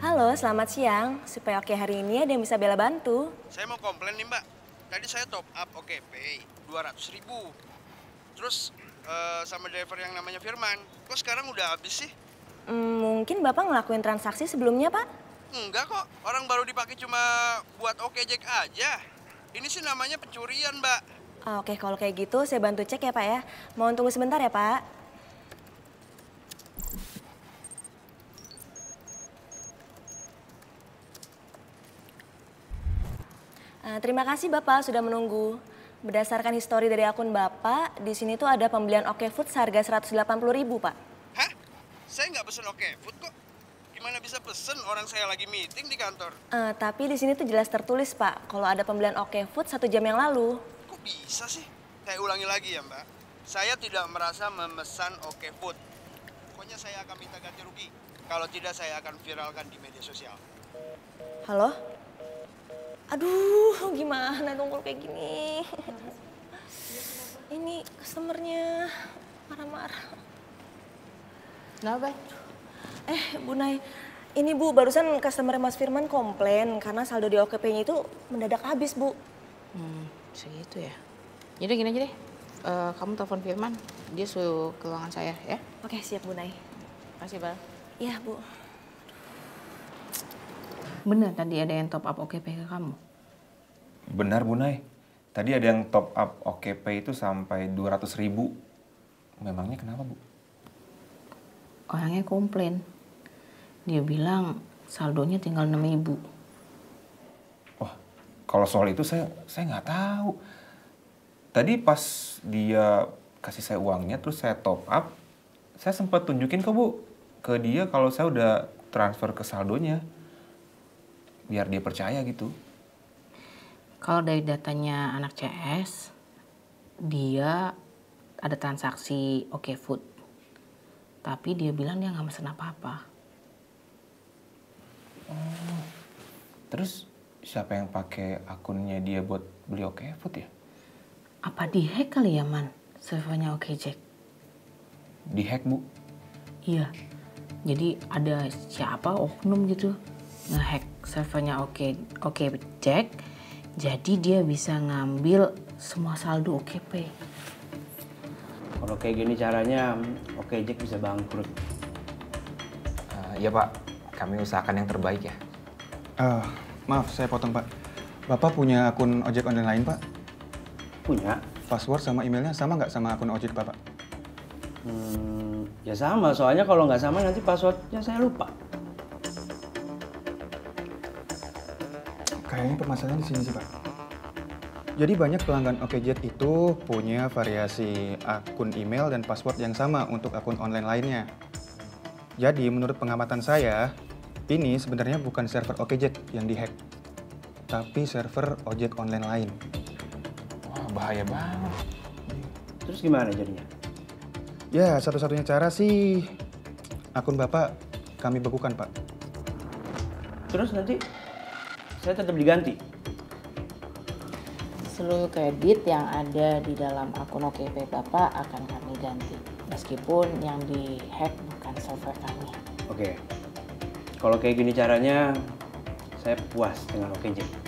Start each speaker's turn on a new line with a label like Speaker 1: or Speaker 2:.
Speaker 1: Halo, selamat siang. Supaya oke hari ini ada yang bisa Bella bantu.
Speaker 2: Saya mau komplain nih Mbak. Tadi saya top up OKPay 200.000. Terus sama driver yang namanya Firman. Kok sekarang udah habis sih?
Speaker 1: Mungkin Bapak ngelakuin transaksi sebelumnya, Pak?
Speaker 2: Enggak kok. Orang baru dipakai cuma buat Jack aja. Ini sih namanya pencurian Mbak.
Speaker 1: Oke, kalau kayak gitu saya bantu cek ya, Pak ya. Mohon tunggu sebentar ya, Pak. Terima kasih Bapak sudah menunggu. Berdasarkan histori dari akun Bapak, di sini tuh ada pembelian OkFood seharga 180.000, Pak.
Speaker 2: Hah? Saya nggak pesen OkFood kok. Gimana bisa pesen orang saya lagi meeting di kantor?
Speaker 1: Tapi di sini tuh jelas tertulis, Pak, kalau ada pembelian OkFood 1 jam yang lalu.
Speaker 2: Kok bisa sih? Saya ulangi lagi ya Mbak. Saya tidak merasa memesan OkFood. Pokoknya saya akan minta ganti rugi. Kalau tidak saya akan viralkan di media sosial.
Speaker 1: Halo? Aduh, gimana dong kalau kayak gini? Ini customernya marah-marah.
Speaker 3: Kenapa?
Speaker 1: Bu Nay, ini Bu, barusan customer Mas Firman komplain karena saldo di OKP-nya itu mendadak habis, Bu.
Speaker 3: Segitu ya. Jadi gini aja deh, kamu telepon Firman, dia suruh ke ruangan saya ya.
Speaker 1: Oke, siap Bu Nay.
Speaker 3: Makasih, Bal.
Speaker 1: Iya, Bu.
Speaker 3: Bener tadi ada yang top up OKP ke kamu?
Speaker 4: Benar Bu Nay, tadi ada yang top up OKPay itu sampai 200.000. Memangnya kenapa Bu?
Speaker 3: Orangnya komplain. Dia bilang saldonya tinggal 6.000.
Speaker 4: Wah, kalau soal itu saya nggak tahu. Tadi pas dia kasih saya uangnya terus saya top up, saya sempat tunjukin ke dia kalau saya udah transfer ke saldonya. Biar dia percaya gitu.
Speaker 3: Kalau dari datanya anak CS, dia ada transaksi OkFood. Tapi dia bilang dia nggak mesen apa-apa.
Speaker 4: Oh, terus siapa yang pakai akunnya dia buat beli OkFood ya?
Speaker 3: Apa di-hack kali ya, Man? Servernya Jack?
Speaker 4: Di-hack Bu?
Speaker 3: Iya. Jadi ada siapa oknum gitu nge-hack servernya Jack. Jadi dia bisa ngambil semua saldo OKP.
Speaker 5: Kalau kayak gini caranya, Jack bisa bangkrut.
Speaker 4: Iya Pak, kami usahakan yang terbaik ya.
Speaker 6: Maaf, saya potong Pak. Bapak punya akun ojek online lain Pak?
Speaker 5: Punya?
Speaker 6: Password sama emailnya sama nggak sama akun ojek Bapak?
Speaker 5: Ya sama, soalnya kalau nggak sama nanti passwordnya saya lupa.
Speaker 6: Kayaknya permasalahan di sini sih Pak. Jadi banyak pelanggan Okjet itu punya variasi akun email dan password yang sama untuk akun online lainnya. Jadi menurut pengamatan saya, ini sebenarnya bukan server Okjet yang dihack, tapi server ojek online lain.
Speaker 4: Wah, bahaya banget.
Speaker 5: Terus gimana jadinya?
Speaker 6: Ya, satu-satunya cara sih akun Bapak kami bekukan Pak.
Speaker 5: Terus nanti saya tetap diganti?
Speaker 3: Seluruh kredit yang ada di dalam akun OKP Bapak akan kami ganti. Meskipun yang di-hack bukan server kami.
Speaker 5: Oke. Kalau kayak gini caranya, saya puas dengan Jack.